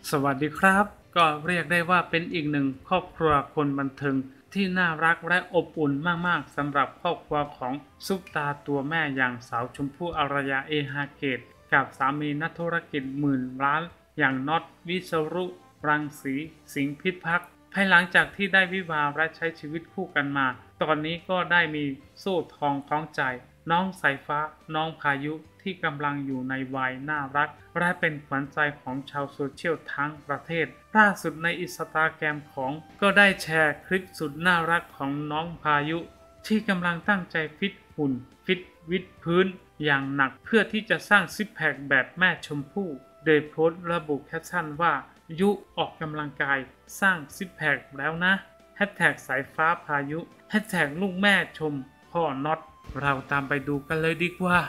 สวัสดีครับก็เรียกได้ว่าเป็นอีกหนึ่งครอบครัวคนบันเทิงที่น่ารักและอบอุ่นมากๆสำหรับครอบครัวของซุปตาตัวแม่อย่างสาวชมพู่อารยาเอฮาเกตกับสามีนักธุรกิจหมื่นล้านอย่างน็อตวิศรุรังสีสิงห์พิพัฒน์ภายหลังจากที่ได้วิวาห์และใช้ชีวิตคู่กันมาตอนนี้ก็ได้มีโซ่ทองคล้องใจน้องสายฟ้าน้องพายุที่กำลังอยู่ในวัยน่ารักและเป็นขวัญใจของชาวโซเชียลทั้งประเทศล่าสุดในอินสตาแกรมของก็ได้แชร์คลิปสุดน่ารักของน้องพายุที่กำลังตั้งใจฟิตหุ่นฟิตวิดพื้นอย่างหนักเพื่อที่จะสร้างซิกแพคแบบแม่ชมพู่โดยโพสต์ระบุแคปชั่นว่ายุออกกำลังกายสร้างซิกแพคแล้วนะแฮชแท็กสายฟ้าพายุแฮชแท็กลูกแม่ชมพ่อน็อตเราตามไปดูกันเลยดีกว่า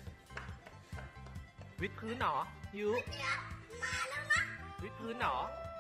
วิดพื้นหรอยุวิดพื้นหรอ